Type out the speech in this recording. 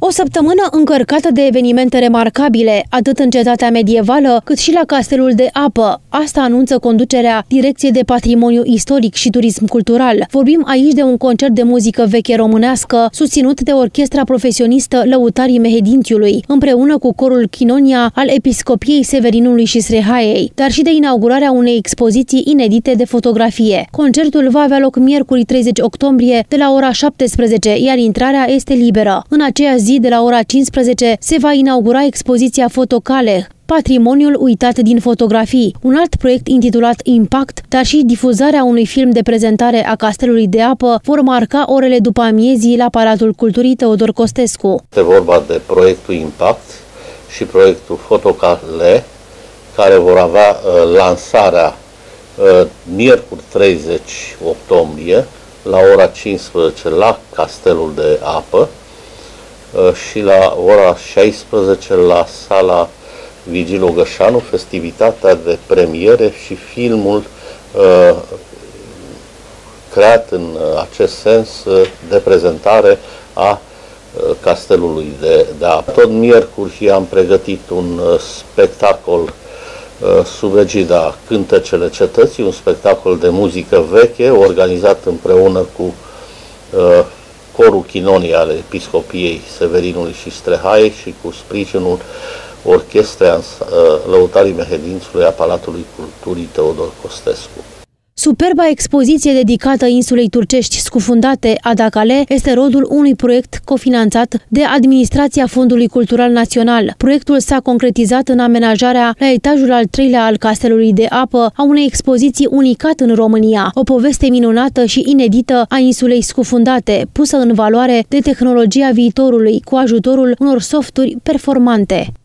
O săptămână încărcată de evenimente remarcabile, atât în cetatea medievală, cât și la Castelul de Apă. Asta anunță conducerea Direcției de Patrimoniu Istoric și Turism Cultural. Vorbim aici de un concert de muzică veche românească, susținut de orchestra profesionistă Lăutarii Mehedințiului, împreună cu corul Chinonia al Episcopiei Severinului și Strehaiei, dar și de inaugurarea unei expoziții inedite de fotografie. Concertul va avea loc miercuri 30 octombrie de la ora 17, iar intrarea este liberă. În aceea zi, de la ora 15, se va inaugura expoziția Fotocale, patrimoniul uitat din fotografii, un alt proiect intitulat Impact, dar și difuzarea unui film de prezentare a Castelului de Apă vor marca orele după amiezii la Palatul Culturii Teodor Costescu. Este vorba de proiectul Impact și proiectul Fotocale, care vor avea lansarea miercuri 30 octombrie la ora 15 la Castelul de Apă și la ora 16 la sala Vigil Ogășanu, festivitatea de premiere și filmul creat în acest sens de prezentare a Castelului de Apă. Tot miercuri am pregătit un spectacol sub egida Cântecele Cetății, un spectacol de muzică veche organizat împreună cu corul Chinonia al Episcopiei Severinului și Strehaiei și cu sprijinul orchestrei Lăutarii Mehedințiului a Palatului Culturii Teodor Costescu. Superba expoziție dedicată insulei turcești scufundate Adakale este rodul unui proiect cofinanțat de Administrația Fondului Cultural Național. Proiectul s-a concretizat în amenajarea la etajul al 3-lea al Castelului de Apă a unei expoziții unicat în România, o poveste minunată și inedită a insulei scufundate, pusă în valoare de tehnologia viitorului cu ajutorul unor softuri performante.